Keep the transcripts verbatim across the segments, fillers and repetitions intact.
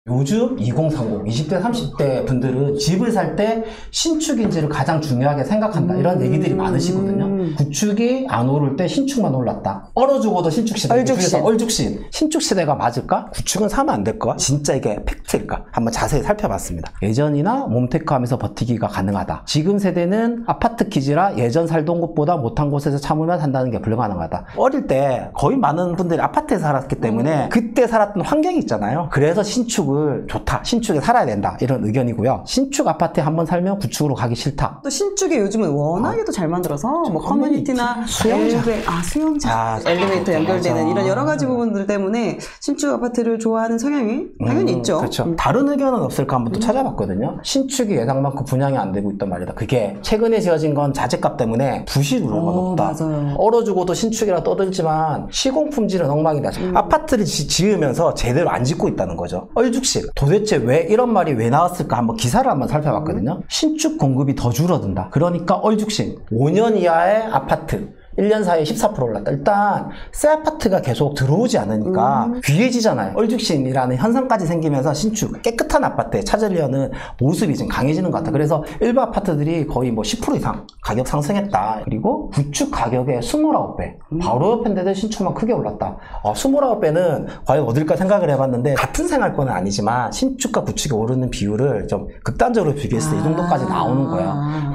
요즘 이공삼공, 이십 대, 삼십 대 분들은 집을 살 때 신축인지를 가장 중요하게 생각한다. 이런 얘기들이 많으시거든요. 구축이 안 오를 때 신축만 올랐다. 얼어 죽어도 신축 시대. 얼죽신. 얼죽신. 신축 시대가 맞을까? 구축은 사면 안 될까? 진짜 이게 팩트일까? 한번 자세히 살펴봤습니다. 예전이나 몬테크 하면서 버티기가 가능하다. 지금 세대는 아파트 키즈라 예전 살던 곳보다 못한 곳에서 참으면 산다는 게 불가능하다. 어릴 때 거의 많은 분들이 아파트에 살았기 때문에 그때 살았던 환경이 있잖아요. 그래서 신축을 좋다. 신축에 살아야 된다. 이런 의견이고요. 신축 아파트에 한번 살면 구축으로 가기 싫다. 또 신축이 요즘은 워낙에도 어. 잘 만들어서 뭐 커뮤니티나 수영장, 엘베, 아 수영장, 아, 엘리베이터 연결되는 이런 여러 가지 부분들 때문에 신축 아파트를 좋아하는 성향이 당연히 음, 있죠. 그렇죠. 음. 다른 의견은 없을까 한번 또 찾아봤거든요. 신축이 예상만큼 분양이 안 되고 있단 말이다. 그게 최근에 지어진 건 자재값 때문에 부실우려가 어, 높다. 맞아요. 얼어 죽어도 신축이라 떠들지만 시공품질은 엉망이다. 음. 아파트를 지, 지으면서 제대로 안 짓고 있다는 거죠. 얼죽식. 도대체 왜 이런 말이 왜 나왔을까 한번 기사를 한번 살펴봤거든요. 음. 신축 공급이 더 줄어든다. 그러니까 얼죽식. 오 년 이하의 아파트. 일 년 사이에 십사 퍼센트 올랐다. 일단 새 아파트가 계속 들어오지 않으니까 음. 귀해지잖아요. 얼죽신이라는 현상까지 생기면서 신축, 깨끗한 아파트에 찾으려는 모습이 지금 강해지는 것 같아요. 그래서 일부 아파트들이 거의 뭐 십 퍼센트 이상 가격 상승했다. 그리고 구축 가격의 이십구 배. 바로 옆인데도 신축만 크게 올랐다. 어, 이십구 배는 과연 어딜까 생각을 해봤는데 같은 생활권은 아니지만 신축과 구축이 오르는 비율을 좀 극단적으로 비교했을 때 이 정도까지 나오는 거예요.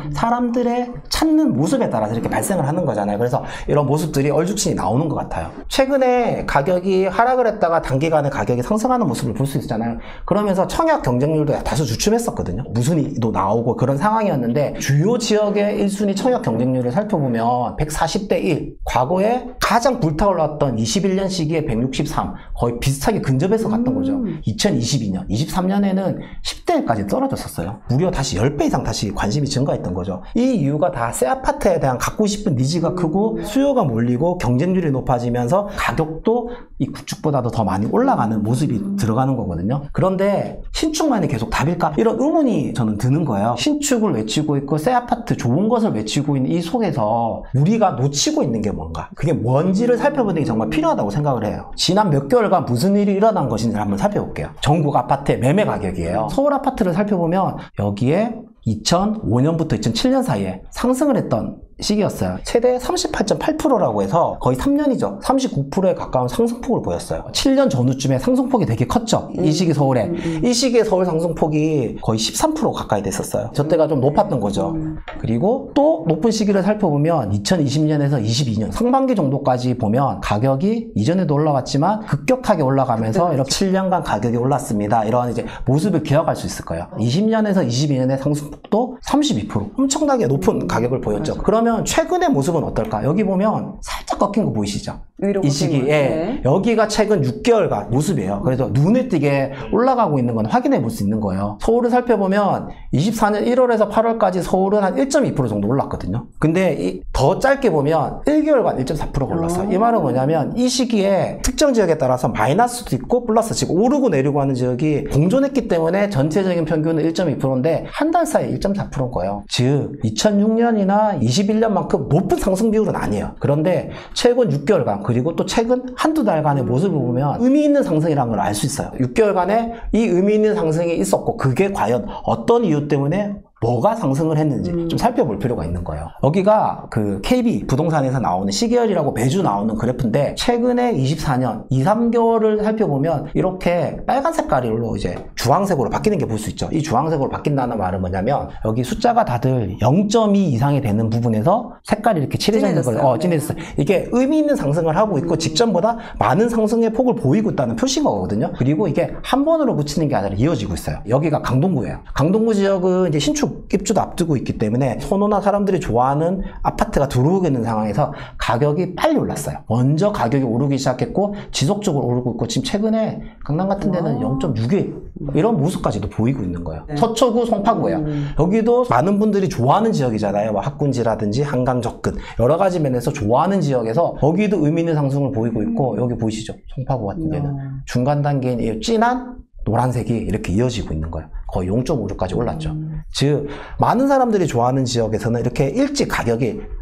사람들의 찾는 모습에 따라서 이렇게 발생을 하는 거잖아요. 그래서 이런 모습들이 얼죽신이 나오는 것 같아요. 최근에 가격이 하락을 했다가 단기간에 가격이 상승하는 모습을 볼 수 있잖아요. 그러면서 청약 경쟁률도 다소 주춤했었거든요. 무순위도 나오고 그런 상황이었는데 주요 지역의 일 순위 청약 경쟁률을 살펴보면 백사십 대 일, 과거에 가장 불타올랐던 이십일 년 시기에 백육십삼, 거의 비슷하게 근접해서 갔던 거죠. 음. 이천이십이 년, 이십삼 년에는 십 대 일까지 떨어졌었어요. 무려 다시 십 배 이상 다시 관심이 증가했던 거죠. 이 이유가 다 새 아파트에 대한 갖고 싶은 니즈가 크고 수요가 몰리고 경쟁률이 높아지면서 가격도 이 구축보다도 더 많이 올라가는 모습이 들어가는 거거든요. 그런데 신축만이 계속 답일까? 이런 의문이 저는 드는 거예요. 신축을 외치고 있고 새 아파트 좋은 것을 외치고 있는 이 속에서 우리가 놓치고 있는 게 뭔가? 그게 뭔지를 살펴보는 게 정말 필요하다고 생각을 해요. 지난 몇 개월간 무슨 일이 일어난 것인지 한번 살펴볼게요. 전국 아파트의 매매 가격이에요. 서울 아파트를 살펴보면 여기에 이천오 년부터 이천칠 년 사이에 상승을 했던 시기였어요. 최대 삼십팔 점 팔 퍼센트라고 해서 거의 삼 년이죠. 삼십구 퍼센트에 가까운 상승폭을 보였어요. 칠 년 전후쯤에 상승폭이 되게 컸죠. 음. 이 시기 서울에. 음, 음. 이 시기에 서울 상승폭이 거의 십삼 퍼센트 가까이 됐었어요. 저 때가 좀 높았던 거죠. 음. 그리고 또 높은 시기를 살펴보면 이천이십 년에서 이십이 년 상반기 정도까지 보면 가격이 이전에도 올라갔지만 급격하게 올라가면서 네. 이렇게 칠 년간 가격이 올랐습니다. 이런 이제 모습을 기억할 수 있을 거예요. 이십 년에서 이십이 년의 상승폭도 삼십이 퍼센트. 엄청나게 높은 음. 가격을 보였죠. 맞아. 그러면 최근의 모습은 어떨까? 여기 보면 살짝 꺾인 거 보이시죠? 이 시기에 네. 여기가 최근 육 개월간 모습이에요. 그래서 눈에 띄게 올라가고 있는 건 확인해 볼 수 있는 거예요. 서울을 살펴보면 이십사 년 일월에서 팔월까지 서울은 한 일 점 이 퍼센트 정도 올랐거든요. 근데 이 더 짧게 보면 일 개월간 일 점 사 퍼센트 올랐어요. 이 말은 뭐냐면 이 시기에 특정 지역에 따라서 마이너스도 있고 플러스 지금 오르고 내리고 하는 지역이 공존했기 때문에 전체적인 평균은 일 점 이 퍼센트인데 한 달 사이에 일 점 사 퍼센트인 거예요. 즉 이천육 년이나 이십일 년만큼 높은 상승 비율은 아니에요. 그런데 최근 육 개월간 그리고 또 최근 한두 달간의 모습을 보면 의미 있는 상승이라는 걸 알 수 있어요. 육 개월간에 이 의미 있는 상승이 있었고 그게 과연 어떤 이유 때문에 뭐가 상승을 했는지 음. 좀 살펴볼 필요가 있는 거예요. 여기가 그 케이비 부동산에서 나오는 시계열이라고 매주 나오는 그래프인데 최근에 이십사 년 이, 삼 개월을 살펴보면 이렇게 빨간 색깔로 이제 주황색으로 바뀌는 게 볼 수 있죠. 이 주황색으로 바뀐다는 말은 뭐냐면 여기 숫자가 다들 영 점 이 이상이 되는 부분에서 색깔이 이렇게 칠해져 있는 거예요. 어, 진해졌어요. 이게 의미 있는 상승을 하고 있고 직전보다 많은 상승의 폭을 보이고 있다는 표시거든요. 그리고 이게 한 번으로 붙이는 게 아니라 이어지고 있어요. 여기가 강동구예요. 강동구 지역은 이제 신축 입주도 앞두고 있기 때문에 선호나 사람들이 좋아하는 아파트가 들어오고 있는 상황에서 가격이 빨리 올랐어요. 먼저 가격이 오르기 시작했고 지속적으로 오르고 있고 지금 최근에 강남 같은 데는 영 점 육일 이런 모습까지도 보이고 있는 거예요. 네. 서초구, 송파구예요. 음. 여기도 많은 분들이 좋아하는 지역이잖아요. 뭐 학군지라든지 한강 접근 여러 가지 면에서 좋아하는 지역에서 거기도 의미 있는 상승을 보이고 있고 음. 여기 보이시죠? 송파구 같은 데는 음. 중간 단계인 진한 노란색이 이렇게 이어지고 있는 거예요. 거의 영 점 오육까지 올랐죠. 음. 즉 많은 사람들이 좋아하는 지역에서는 이렇게 일찍 가격이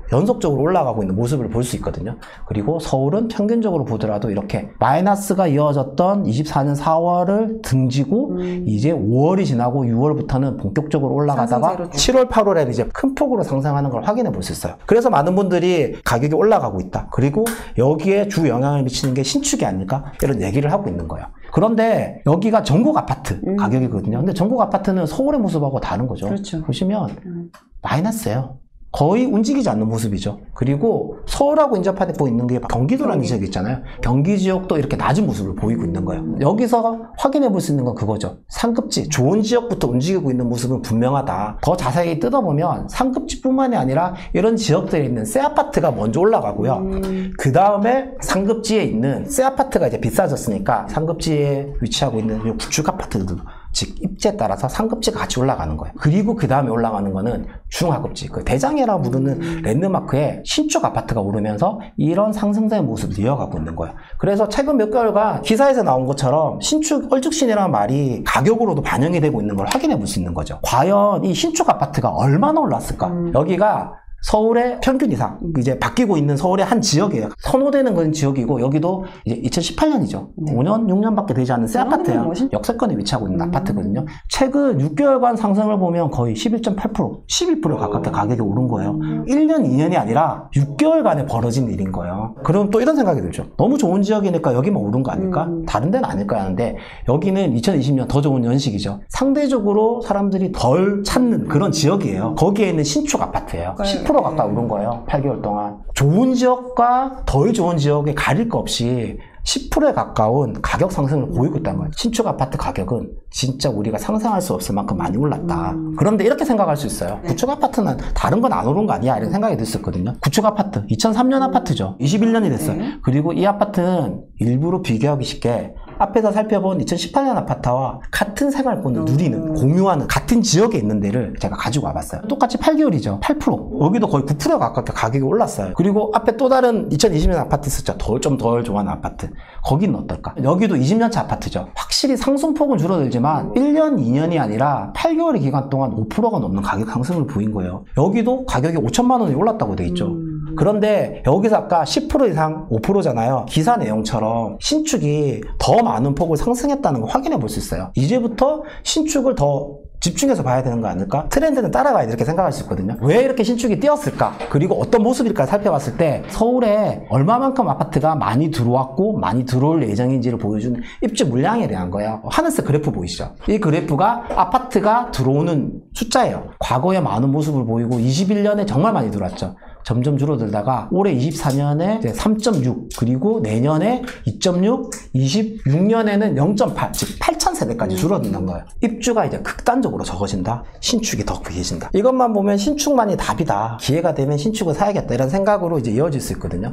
연속적으로 올라가고 있는 모습을 볼 수 있거든요. 그리고 서울은 평균적으로 보더라도 이렇게 마이너스가 이어졌던 이십사 년 사월을 등지고 음. 이제 오월이 지나고 유월부터는 본격적으로 올라가다가 칠월, 팔월에는 이제 큰 폭으로 상승하는 걸 확인해 볼 수 있어요. 그래서 많은 분들이 가격이 올라가고 있다. 그리고 여기에 주 영향을 미치는 게 신축이 아닐까? 이런 얘기를 하고 있는 거예요. 그런데 여기가 전국 아파트 음. 가격이거든요. 근데 전국 아파트는 서울의 모습하고 다른 거죠. 그렇죠. 보시면 음. 마이너스예요. 거의 움직이지 않는 모습이죠. 그리고 서울하고 인접하게 보이는 게 경기도라는 경기. 지역이 있잖아요. 경기 지역도 이렇게 낮은 모습을 보이고 있는 거예요. 여기서 확인해 볼 수 있는 건 그거죠. 상급지, 좋은 지역부터 움직이고 있는 모습은 분명하다. 더 자세히 뜯어보면 상급지뿐만이 아니라 이런 지역들에 있는 새 아파트가 먼저 올라가고요. 음. 그 다음에 상급지에 있는 새 아파트가 이제 비싸졌으니까 상급지에 위치하고 있는 구축 아파트들도 즉 입지에 따라서 상급지가 같이 올라가는 거예요. 그리고 그 다음에 올라가는 거는 중하급지, 그 대장이라 부르는 음. 랜드마크에 신축 아파트가 오르면서 이런 상승세의 모습을 이어가고 있는 거예요. 그래서 최근 몇 개월간 기사에서 나온 것처럼 신축 얼죽신이라는 말이 가격으로도 반영이 되고 있는 걸 확인해 볼 수 있는 거죠. 과연 이 신축 아파트가 얼마나 올랐을까? 음. 여기가 서울의 평균 이상, 이제 바뀌고 있는 서울의 한 지역이에요. 선호되는 그런 지역이고, 여기도 이제 이천십팔 년이죠. 네. 오 년, 육 년밖에 되지 않은 새 아파트예요. 역세권에 위치하고 있는 음. 아파트거든요. 최근 육 개월간 상승을 보면 거의 십일 점 팔 퍼센트, 십일 퍼센트 가깝게 가격이 오른 거예요. 음. 일 년, 이 년이 아니라 육 개월간에 벌어진 일인 거예요. 그럼 또 이런 생각이 들죠. 너무 좋은 지역이니까 여기만 오른 거 아닐까? 음. 다른 데는 아닐까 하는데, 여기는 이천이십 년 더 좋은 연식이죠. 상대적으로 사람들이 덜 찾는 그런 지역이에요. 거기에 있는 신축 아파트예요. 십 퍼센트 가까이 오른 거예요. 팔 개월 동안. 좋은 지역과 덜 좋은 지역에 가릴 거 없이 십 퍼센트에 가까운 가격 상승을 보이고 있다는 거예요. 신축 아파트 가격은 진짜 우리가 상상할 수 없을 만큼 많이 올랐다. 음. 그런데 이렇게 생각할 수 있어요. 네. 구축 아파트는 다른 건 안 오른 거 아니야? 이런 생각이 들었거든요. 구축 아파트 이천삼 년 음. 아파트죠. 이십일 년이 됐어요. 네. 그리고 이 아파트는 일부러 비교하기 쉽게 앞에서 살펴본 이천십팔 년 아파트와 같은 생활권을 음. 누리는, 공유하는 같은 지역에 있는 데를 제가 가지고 와봤어요. 똑같이 팔 개월이죠. 팔 퍼센트. 여기도 거의 구 퍼센트 가깝게 가격이 올랐어요. 그리고 앞에 또 다른 이천이십 년 아파트 있었죠. 덜, 좀 덜 좋아하는 아파트. 거기는 어떨까? 여기도 이십 년 차 아파트죠. 확실히 상승폭은 줄어들지만 일 년, 이 년이 아니라 팔 개월의 기간 동안 오 퍼센트가 넘는 가격 상승을 보인 거예요. 여기도 가격이 오천만 원이 올랐다고 돼 있죠. 음. 그런데 여기서 아까 십 퍼센트 이상 오 퍼센트잖아요. 기사 내용처럼 신축이 더 많은 폭을 상승했다는 걸 확인해 볼 수 있어요. 이제부터 신축을 더 집중해서 봐야 되는 거 아닐까? 트렌드는 따라가야 돼, 이렇게 생각할 수 있거든요. 왜 이렇게 신축이 뛰었을까? 그리고 어떤 모습일까 살펴봤을 때 서울에 얼마만큼 아파트가 많이 들어왔고 많이 들어올 예정인지를 보여주는 입주 물량에 대한 거예요. 하늘색 그래프 보이시죠? 이 그래프가 아파트가 들어오는 숫자예요. 과거에 많은 모습을 보이고 이십일 년에 정말 많이 들어왔죠. 점점 줄어들다가 올해 이십사 년에 삼 점 육, 그리고 내년에 이 점 육, 이십육 년에는 영 점 팔, 즉 팔천 세대까지 줄어든다는 거예요. 입주가 이제 극단적으로 적어진다. 신축이 더 귀해진다. 이것만 보면 신축만이 답이다. 기회가 되면 신축을 사야겠다. 이런 생각으로 이제 이어질 수 있거든요.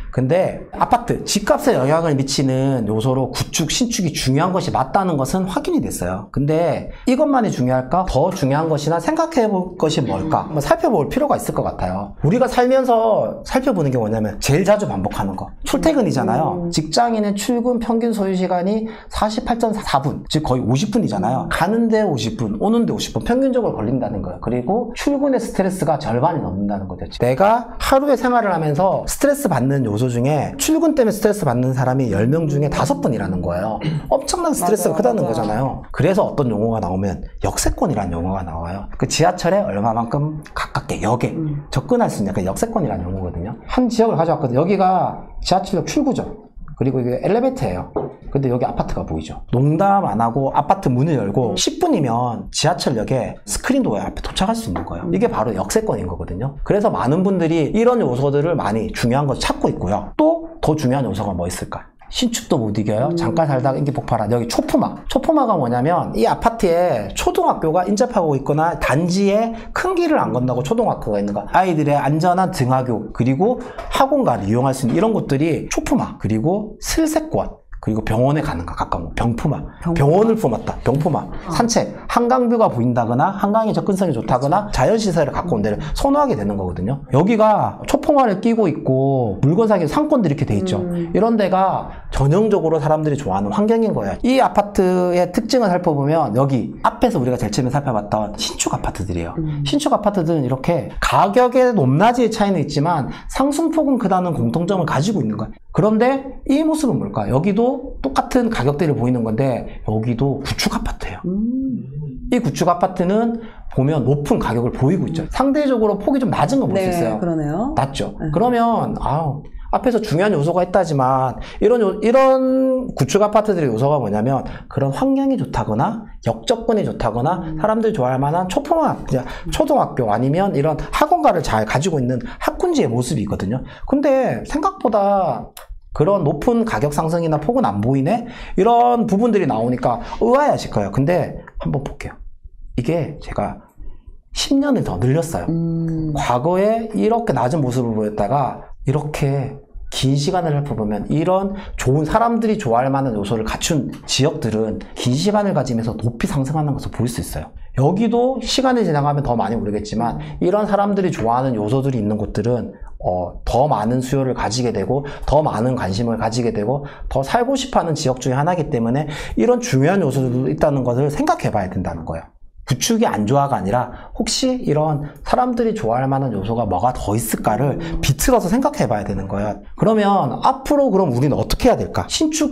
근데 아파트, 집값에 영향을 미치는 요소로 구축, 신축이 중요한 것이 맞다는 것은 확인이 됐어요. 근데 이것만이 중요할까? 더 중요한 것이나 생각해 볼 것이 뭘까? 한번 살펴볼 필요가 있을 것 같아요. 우리가 살 살면서 살펴보는 게 뭐냐면 제일 자주 반복하는 거, 출퇴근이잖아요. 음. 직장인의 출근 평균 소요 시간이 사십팔 점 사 분, 즉 거의 오십 분이잖아요. 가는데 오십 분, 오는데 오십 분 평균적으로 걸린다는 거예요. 그리고 출근의 스트레스가 절반이 넘는다는 거죠. 내가 하루에 생활을 하면서 스트레스 받는 요소 중에 출근 때문에 스트레스 받는 사람이 열 명 중에 다섯 분이라는 거예요. 엄청난 스트레스가 맞아, 크다는 맞아. 거잖아요. 그래서 어떤 용어가 나오면 역세권이라는 용어가 나와요. 그 지하철에 얼마만큼 가깝게 역에 음. 접근할 수 있는 그 역세권이라는 용어거든요. 한 지역을 가져왔거든요. 여기가 지하철역 출구죠. 그리고 이게 엘리베이터예요. 근데 여기 아파트가 보이죠. 농담 안 하고 아파트 문을 열고 십 분이면 지하철역에 스크린도어에 앞에 도착할 수 있는 거예요. 이게 바로 역세권인 거거든요. 그래서 많은 분들이 이런 요소들을 많이 중요한 거 찾고 있고요. 또 더 중요한 요소가 뭐 있을까? 신축도 못 이겨요. 음. 잠깐 살다가 인기 폭발한 여기 초품화. 초품화가 뭐냐면 이 아파트에 초등학교가 인접하고 있거나 단지에 큰 길을 안 건너고 초등학교가 있는가, 아이들의 안전한 등하교 그리고 학원가를 이용할 수 있는 이런 곳들이 초품화. 그리고 슬세권, 그리고 병원에 가는 거 가까운 거, 병품화. 병품화. 병원을 품었다. 병품화. 어. 산책, 한강뷰가 보인다거나 한강의 접근성이 좋다거나 자연시설을 갖고 온 데를 선호하게 되는 거거든요. 여기가 초품화를 끼고 있고 물건 사기 상권들이 이렇게 돼 있죠. 음. 이런 데가 전형적으로 사람들이 좋아하는 환경인 거예요. 이 아파트의 특징을 살펴보면 여기 앞에 앞에서 우리가 제일 처음에 살펴봤던 신축 아파트들이에요. 음. 신축 아파트들은 이렇게 가격의 높낮이의 차이는 있지만 상승폭은 크다는 공통점을 가지고 있는 거예요. 그런데 이 모습은 뭘까? 여기도 똑같은 가격대를 보이는 건데 여기도 구축 아파트예요. 음. 이 구축 아파트는 보면 높은 가격을 보이고 있죠. 상대적으로 폭이 좀 낮은 거 볼 수 네, 있어요. 그러네요. 낮죠. 네. 그러면 아우 앞에서 중요한 요소가 있다지만 이런 요- 이런 구축 아파트들의 요소가 뭐냐면 그런 환경이 좋다거나 역접근이 좋다거나 음. 사람들이 좋아할 만한 초등학 초등학교 아니면 이런 학원가를 잘 가지고 있는 학군지의 모습이 있거든요. 근데 생각보다 그런 높은 가격 상승이나 폭은 안 보이네? 이런 부분들이 나오니까 의아해하실 거예요. 근데 한번 볼게요. 이게 제가 십 년을 더 늘렸어요. 음. 과거에 이렇게 낮은 모습을 보였다가 이렇게 긴 시간을 살펴보면 이런 좋은 사람들이 좋아할 만한 요소를 갖춘 지역들은 긴 시간을 가지면서 높이 상승하는 것을 볼 수 있어요. 여기도 시간이 지나가면 더 많이 오르겠지만 이런 사람들이 좋아하는 요소들이 있는 곳들은 어, 더 많은 수요를 가지게 되고 더 많은 관심을 가지게 되고 더 살고 싶어하는 지역 중에 하나이기 때문에 이런 중요한 요소들도 있다는 것을 생각해 봐야 된다는 거예요. 구축이 안 좋아가 아니라 혹시 이런 사람들이 좋아할 만한 요소가 뭐가 더 있을까를 비틀어서 생각해 봐야 되는 거예요. 그러면 앞으로 그럼 우리는 어떻게 해야 될까?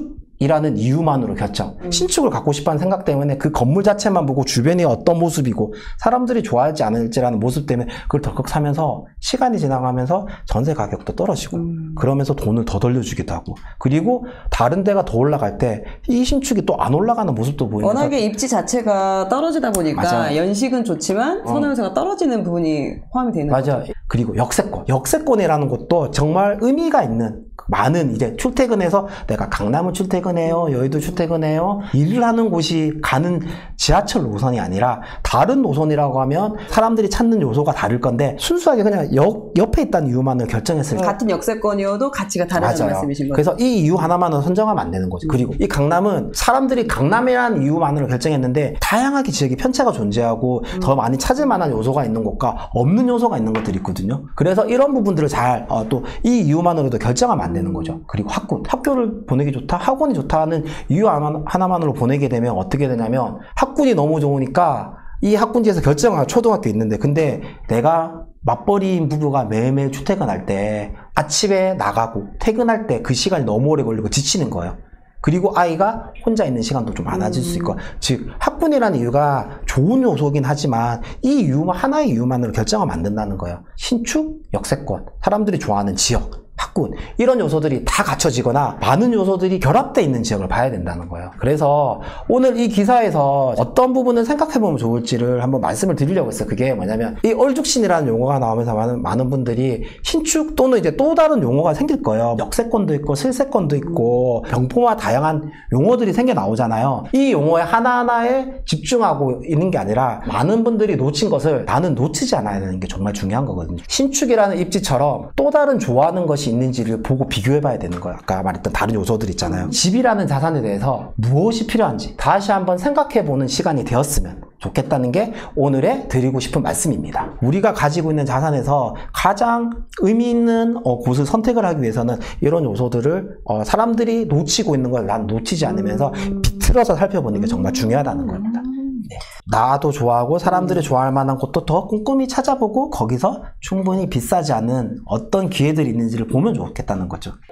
신축이라는 이유만으로 결정. 신축을 갖고 싶어하는 생각 때문에 그 건물 자체만 보고 주변이 어떤 모습이고 사람들이 좋아할지 않을지라는 모습 때문에 그걸 덜컥 사면서 시간이 지나가면서 전세 가격도 떨어지고 음. 그러면서 돈을 더 돌려주기도 하고 그리고 다른 데가 더 올라갈 때 이 신축이 또 안 올라가는 모습도 보이면서 워낙에 입지 자체가 떨어지다 보니까 맞아. 연식은 좋지만 선호요소가 떨어지는 부분이 포함이 되는 맞아. 거죠. 그리고 역세권. 역세권이라는 것도 정말 의미가 있는 많은 이제 출퇴근해서 내가 강남을 출퇴근해요. 여의도 출퇴근해요. 일을 하는 곳이 가는 지하철 노선이 아니라 다른 노선이라고 하면 사람들이 찾는 요소가 다를 건데 순수하게 그냥 역, 옆에 있다는 이유만을 결정했을 때 같은 역세권이어도 가치가 다르다는 맞아요. 말씀이신 거죠. 그래서 이 이유 하나만으로 선정하면 안 되는 거죠. 그리고 이 강남은 사람들이 강남이라는 이유만으로 결정했는데 다양하게 지역이 편차가 존재하고 음. 더 많이 찾을 만한 요소가 있는 곳과 없는 요소가 있는 것들이 있거든요. 그래서 이런 부분들을 잘 또 이 이유만으로도 결정하면 안 되는 거죠. 그리고 학군. 학교를 보내기 좋다, 학원이 좋다는 이유 하나- 하나만으로 보내게 되면 어떻게 되냐면 학군이 너무 좋으니까 이 학군지에서 결정할 초등학교 있는데 근데 내가 맞벌이인 부부가 매일매일 출퇴근할 때 아침에 나가고 퇴근할 때 그 시간이 너무 오래 걸리고 지치는 거예요. 그리고 아이가 혼자 있는 시간도 좀 많아질 수 있고 즉 학군이라는 이유가 좋은 요소긴 하지만 이 이유만 하나의 이유만으로 결정하면 안 된다는 거예요. 신축, 역세권, 사람들이 좋아하는 지역, 학군 이런 요소들이 다 갖춰지거나 많은 요소들이 결합되어 있는 지역을 봐야 된다는 거예요. 그래서 오늘 이 기사에서 어떤 부분을 생각해보면 좋을지를 한번 말씀을 드리려고 했어요. 그게 뭐냐면 이 얼죽신이라는 용어가 나오면서 많은, 많은 분들이 신축 또는 이제 또 다른 용어가 생길 거예요. 역세권도 있고 실세권도 있고 병포와 다양한 용어들이 생겨 나오잖아요. 이 용어에 하나하나에 집중하고 있는 게 아니라 많은 분들이 놓친 것을 나는 놓치지 않아야 되는 게 정말 중요한 거거든요. 신축이라는 입지처럼 또 다른 좋아하는 것이 있는지를 보고 비교해봐야 되는 거예요. 아까 말했던 다른 요소들 있잖아요. 집이라는 자산에 대해서 무엇이 필요한지 다시 한번 생각해보는 시간이 되었으면 좋겠다는 게 오늘의 드리고 싶은 말씀입니다. 우리가 가지고 있는 자산에서 가장 의미 있는 어, 곳을 선택을 하기 위해서는 이런 요소들을 어, 사람들이 놓치고 있는 걸 난 놓치지 않으면서 비틀어서 살펴보는 게 정말 중요하다는 겁니다. 네. 나도 좋아하고 사람들이 좋아할 만한 곳도 더 꼼꼼히 찾아보고 거기서 충분히 비싸지 않은 어떤 기회들이 있는지를 보면 좋겠다는 거죠.